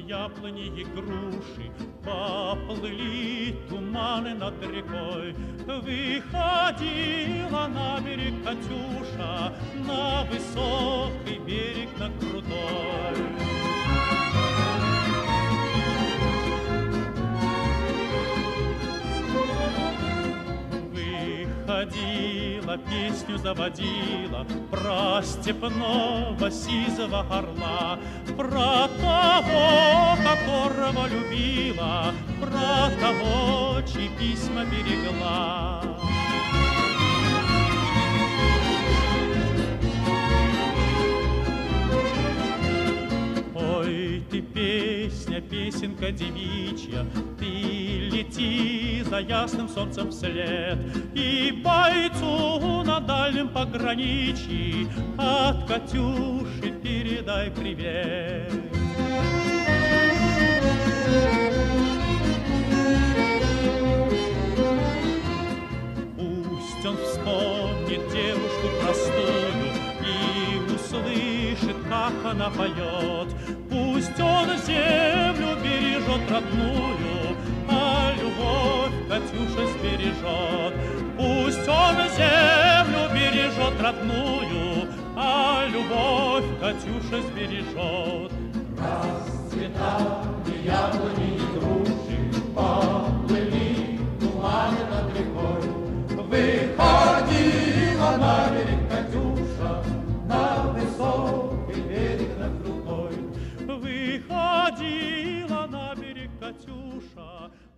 яблони и груши, поплыли туманы над рекой. Выходила на берег Катюша, на высокий берег, на крутой. Выходила, песню заводила про степного сизого орла, про того, которого любила, про того, чьи письма берегла. Ой, ты песня, песенка девичья, ты лети за ясным солнцем вслед, и бойцу на дальнем пограничье от Катюши передай привет. Пусть он вспомнит девушку простую и услышит, как она поет. Пусть он землю бережет родную, а любовь Катюша сбережет. Пусть он землю бережет родную, а любовь Катюша сбережет. Расцветали яблони и груши, поплыли туманы над рекой. Выходила на берег Катюша, на высокий берег, на крутой. Выходила на берег Катюша,